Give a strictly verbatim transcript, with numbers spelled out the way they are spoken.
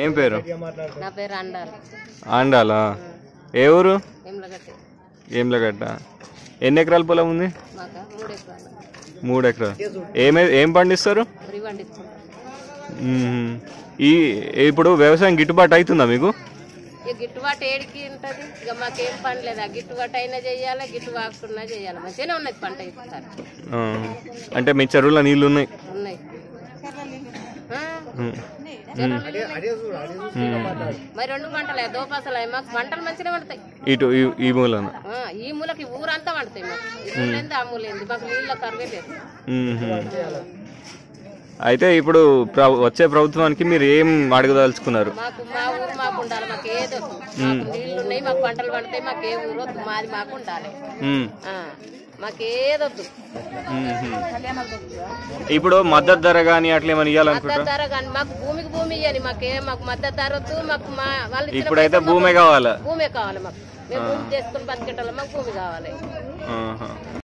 ఏం పేరు? నా పేరు అండాలి. ఆండాలా? ఏ ఊరు? ఏమ్లగడ్డ. ఏమ్లగడ్డ. ఎన్ని ఎకరాల పొలం ఉంది? మాకా మూడు ఎకరాలు. మూడు ఎకరాలు. ఏమే ఏం పండిస్తారు? వరి పండిస్తాం. మ్మ్. ఈ ఇప్పుడు వ్యవసాయం గిట్టుబాటు అవుతుందా మీకు? ఇక గిట్టుబాటు ఏడికి ఉంటుంది, ఇక మాకేం పని లేదు. గిట్టుబాటు అయినా చెయ్యాలి, గిట్టుబాటుకున్నా చెయ్యాలి. మంచిగానే ఉన్నది పంట ఇస్తారు. అంటే మీ చెరువులో నీళ్ళు ఉన్నాయి? ఉన్నాయి. మరి రెండు పంటలే దోపాసలు మాకు పంటలు మంచిగా పడతాయి. ఇటు ఈ మూలన ఈ మూలకి ఊరంతా పడతాయి. మాకు ఇదేంది ఆ మూలేంది, మాకు నీళ్ళ కరువే లేదు. అయితే ఇప్పుడు వచ్చే ప్రభుత్వానికి మీరు ఏం అడగదలుచుకున్నారు? మాకు మా ఊరు మాకు ఉండాలి. మాకు ఏదో మాకు నీళ్లు ఉన్నాయి, మాకు పంటలు పడతాయి. మాకు ఏ ఊరు వద్దు, మాది మాకు ఉండాలి. మాకేదొద్దు. ఇప్పుడు మద్దతు ధర కానీ అట్లా ఏమైనా ఇవ్వాలనుకుంటా? మద్దతు ధర కానీ మాకు భూమికి భూమి ఇవ్వాలి. మాకే మాకు మద్దతు ధర వద్దు. మాకు మా వాళ్ళు ఇప్పుడైతే భూమే కావాలి. భూమే కావాలి మాకు. మేము భూమి చేసుకుని బతికేటోళ్ళం, మాకు భూమి కావాలి.